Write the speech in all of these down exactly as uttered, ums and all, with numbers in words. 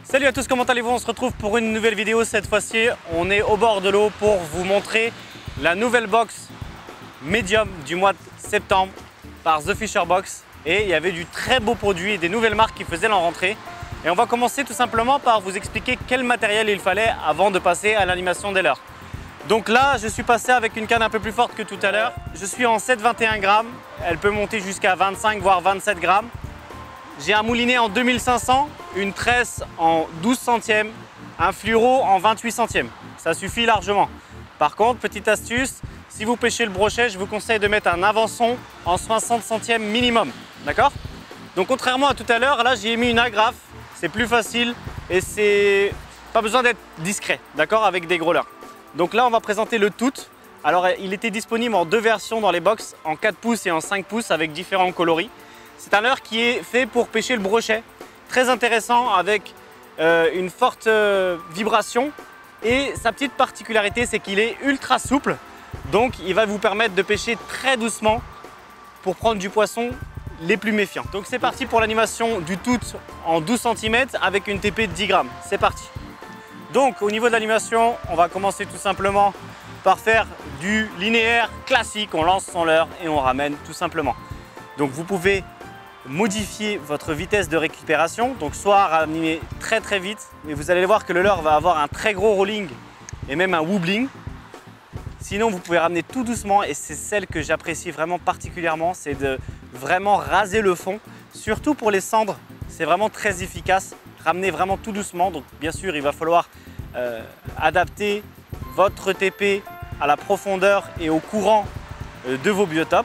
Salut à tous, comment allez-vous? On se retrouve pour une nouvelle vidéo. Cette fois-ci, on est au bord de l'eau pour vous montrer la nouvelle box Medium du mois de septembre par The Fisher Box. Et il y avait du très beau produit et des nouvelles marques qui faisaient leur rentrée. Et on va commencer tout simplement par vous expliquer quel matériel il fallait avant de passer à l'animation des leurres. Donc là, je suis passé avec une canne un peu plus forte que tout à l'heure. Je suis en sept virgule vingt et un grammes. Elle peut monter jusqu'à vingt-cinq voire vingt-sept grammes. J'ai un moulinet en deux mille cinq cents, une tresse en douze centièmes, un fluoro en vingt-huit centièmes. Ça suffit largement. Par contre, petite astuce, si vous pêchez le brochet, je vous conseille de mettre un avançon en soixante centièmes minimum. D'accord? Donc contrairement à tout à l'heure, là j'ai mis une agrafe. C'est plus facile et c'est pas besoin d'être discret, d'accord, avec des gros leurres. Donc là, on va présenter le tout. Alors, il était disponible en deux versions dans les box, en quatre pouces et en cinq pouces avec différents coloris. C'est un leurre qui est fait pour pêcher le brochet. Très intéressant avec euh, une forte euh, vibration. Et sa petite particularité, c'est qu'il est ultra souple. Donc, il va vous permettre de pêcher très doucement pour prendre du poisson les plus méfiants. Donc, c'est parti pour l'animation du tout en douze centimètres avec une T P de dix grammes. C'est parti. Donc, au niveau de l'animation, on va commencer tout simplement par faire du linéaire classique. On lance son leurre et on ramène tout simplement. Donc, vous pouvez modifier votre vitesse de récupération, donc soit ramener très très vite, mais vous allez voir que le leurre va avoir un très gros rolling et même un wobbling. Sinon, vous pouvez ramener tout doucement et c'est celle que j'apprécie vraiment particulièrement, c'est de vraiment raser le fond, surtout pour les cendres. C'est vraiment très efficace, ramener vraiment tout doucement. Donc bien sûr, il va falloir euh, adapter votre T P à la profondeur et au courant euh, de vos biotopes.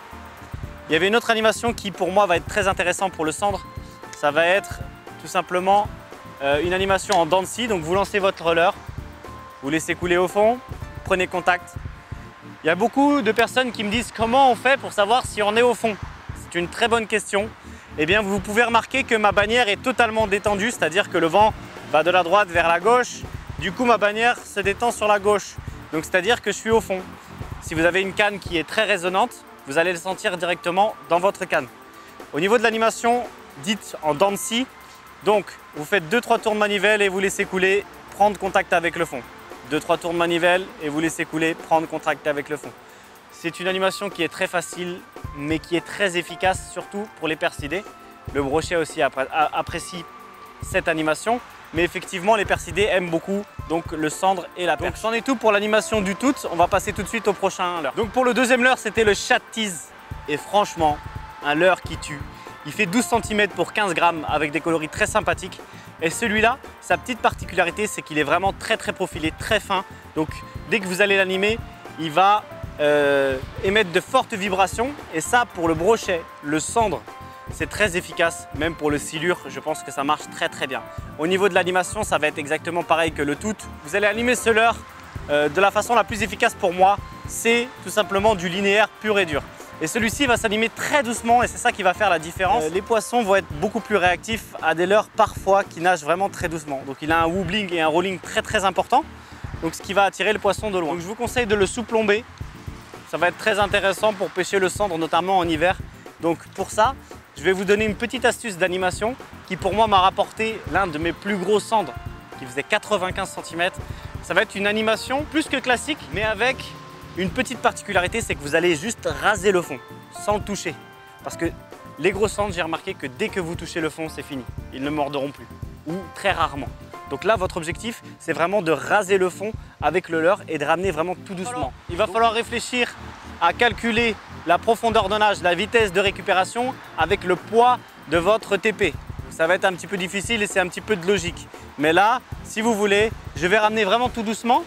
Il y avait une autre animation qui pour moi va être très intéressante pour le cendre. Ça va être tout simplement euh, une animation en dents de scie. Donc vous lancez votre leurre, vous laissez couler au fond, prenez contact. Il y a beaucoup de personnes qui me disent comment on fait pour savoir si on est au fond. C'est une très bonne question. Eh bien, vous pouvez remarquer que ma bannière est totalement détendue, c'est-à-dire que le vent va de la droite vers la gauche. Du coup, ma bannière se détend sur la gauche. Donc, c'est-à-dire que je suis au fond. Si vous avez une canne qui est très résonante, vous allez le sentir directement dans votre canne. Au niveau de l'animation dite en dents de scie, donc vous faites deux trois tours de manivelle et vous laissez couler, prendre contact avec le fond. deux trois tours de manivelle et vous laissez couler, prendre contact avec le fond. C'est une animation qui est très facile, mais qui est très efficace, surtout pour les persidés. Le brochet aussi apprécie cette animation, mais effectivement, les persidés aiment beaucoup donc le cendre et la perche. Donc, c'en est tout pour l'animation du tout. On va passer tout de suite au prochain leurre. Donc, pour le deuxième leurre, c'était le chat tease. Et franchement, un leurre qui tue. Il fait douze centimètres pour quinze grammes avec des coloris très sympathiques. Et celui-là, sa petite particularité, c'est qu'il est vraiment très très profilé, très fin. Donc, dès que vous allez l'animer, il va Euh, émettre de fortes vibrations et ça pour le brochet, le cendre, c'est très efficace. Même pour le silure, je pense que ça marche très très bien. Au niveau de l'animation, ça va être exactement pareil que le tout. Vous allez animer ce leurre euh, de la façon la plus efficace pour moi, c'est tout simplement du linéaire pur et dur. Et celui-ci va s'animer très doucement et c'est ça qui va faire la différence. Euh, les poissons vont être beaucoup plus réactifs à des leurres parfois qui nagent vraiment très doucement. Donc il a un wobbling et un rolling très très important, donc ce qui va attirer le poisson de loin. Donc je vous conseille de le sous-plomber. Ça va être très intéressant pour pêcher le cendre, notamment en hiver. Donc pour ça, je vais vous donner une petite astuce d'animation qui pour moi m'a rapporté l'un de mes plus gros cendres qui faisait quatre-vingt-quinze centimètres. Ça va être une animation plus que classique, mais avec une petite particularité, c'est que vous allez juste raser le fond sans le toucher. Parce que les gros cendres, j'ai remarqué que dès que vous touchez le fond, c'est fini. Ils ne mordront plus, ou très rarement. Donc là, votre objectif, c'est vraiment de raser le fond avec le leurre et de ramener vraiment tout doucement. Il va falloir réfléchir à calculer la profondeur de nage, la vitesse de récupération avec le poids de votre T P. Ça va être un petit peu difficile et c'est un petit peu de logique. Mais là, si vous voulez, je vais ramener vraiment tout doucement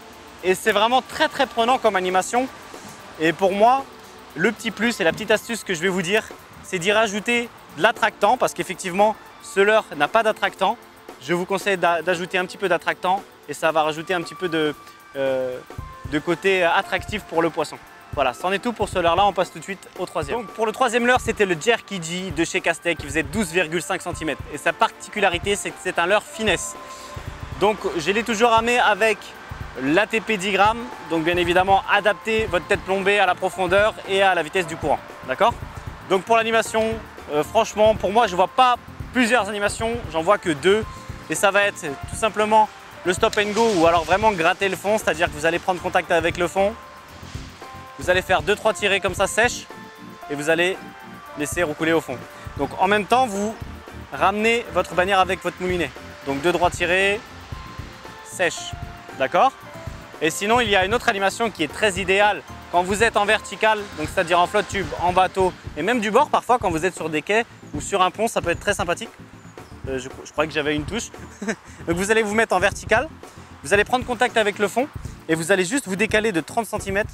et c'est vraiment très très prenant comme animation. Et pour moi, le petit plus et la petite astuce que je vais vous dire, c'est d'y rajouter de l'attractant parce qu'effectivement, ce leurre n'a pas d'attractant. Je vous conseille d'ajouter un petit peu d'attractant et ça va rajouter un petit peu de, euh, de côté attractif pour le poisson. Voilà, c'en est tout pour ce leurre-là. On passe tout de suite au troisième. Donc pour le troisième leurre, c'était le Jerky G de chez Castet qui faisait douze virgule cinq centimètres. Et sa particularité, c'est que c'est un leurre finesse. Donc je l'ai toujours ramé avec l'A T P dix grammes. Donc bien évidemment, adaptez votre tête plombée à la profondeur et à la vitesse du courant. D'accord? Donc pour l'animation, euh, franchement, pour moi, je ne vois pas plusieurs animations. J'en vois que deux. Et ça va être tout simplement le stop and go ou alors vraiment gratter le fond, c'est-à-dire que vous allez prendre contact avec le fond. Vous allez faire deux trois tirés comme ça sèches et vous allez laisser recouler au fond. Donc en même temps, vous ramenez votre bannière avec votre moulinet. Donc deux droits tirés, sèches, d'accord? Et sinon, il y a une autre animation qui est très idéale quand vous êtes en vertical, donc c'est-à-dire en flotte tube, en bateau et même du bord parfois quand vous êtes sur des quais ou sur un pont, ça peut être très sympathique. Euh, je, je croyais que j'avais une touche. Donc vous allez vous mettre en vertical, vous allez prendre contact avec le fond et vous allez juste vous décaler de trente centimètres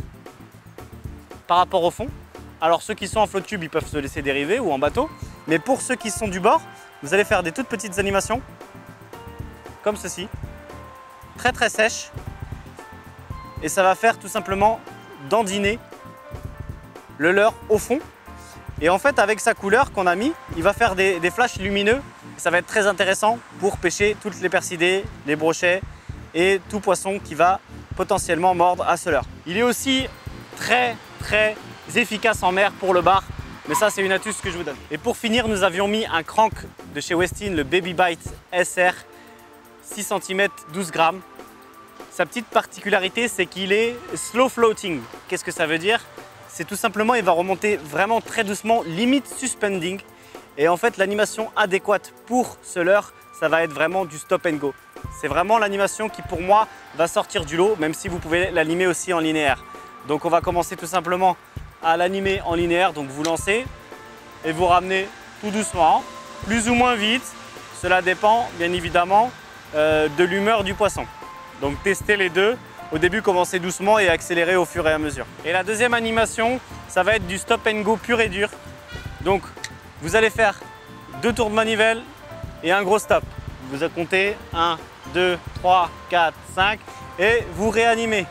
par rapport au fond. Alors ceux qui sont en flotte tube, ils peuvent se laisser dériver ou en bateau, mais pour ceux qui sont du bord, vous allez faire des toutes petites animations comme ceci, très très sèches, et ça va faire tout simplement dandiner le leurre au fond. Et en fait, avec sa couleur qu'on a mis, il va faire des, des flashs lumineux. Ça va être très intéressant pour pêcher toutes les percidés, les brochets et tout poisson qui va potentiellement mordre à ce leurre. Il est aussi très très efficace en mer pour le bar, mais ça c'est une astuce que je vous donne. Et pour finir, nous avions mis un crank de chez Westin, le Baby Bite S R, six centimètres, douze grammes. Sa petite particularité, c'est qu'il est slow floating. Qu'est-ce que ça veut dire? C'est tout simplement, il va remonter vraiment très doucement, limite suspending. Et en fait, l'animation adéquate pour ce leurre, ça va être vraiment du stop and go. C'est vraiment l'animation qui, pour moi, va sortir du lot, même si vous pouvez l'animer aussi en linéaire. Donc, on va commencer tout simplement à l'animer en linéaire. Donc, vous lancez et vous ramenez tout doucement, plus ou moins vite. Cela dépend, bien évidemment, euh, de l'humeur du poisson. Donc testez les deux. Au début, commencez doucement et accélérez au fur et à mesure. Et la deuxième animation, ça va être du stop and go pur et dur. Donc vous allez faire deux tours de manivelle et un gros stop. Vous comptez un, deux, trois, quatre, cinq et vous réanimez.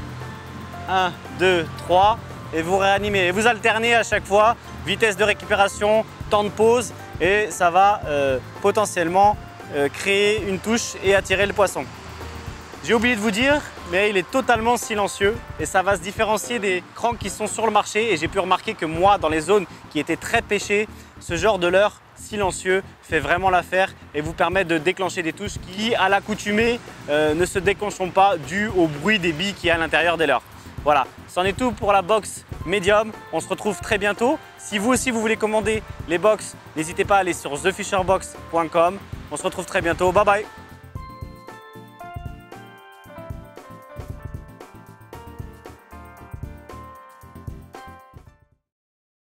un, deux, trois et vous réanimez. Et vous alternez à chaque fois vitesse de récupération, temps de pause et ça va euh, potentiellement euh, créer une touche et attirer le poisson. J'ai oublié de vous dire, mais il est totalement silencieux et ça va se différencier des cranks qui sont sur le marché. Et j'ai pu remarquer que moi, dans les zones qui étaient très pêchées, ce genre de leurre silencieux fait vraiment l'affaire et vous permet de déclencher des touches qui, à l'accoutumée, euh, ne se déclencheront pas dû au bruit des billes qu'il y a à l'intérieur des leurres. Voilà, c'en est tout pour la box médium. On se retrouve très bientôt. Si vous aussi vous voulez commander les box, n'hésitez pas à aller sur the fisher box point com. On se retrouve très bientôt. Bye bye.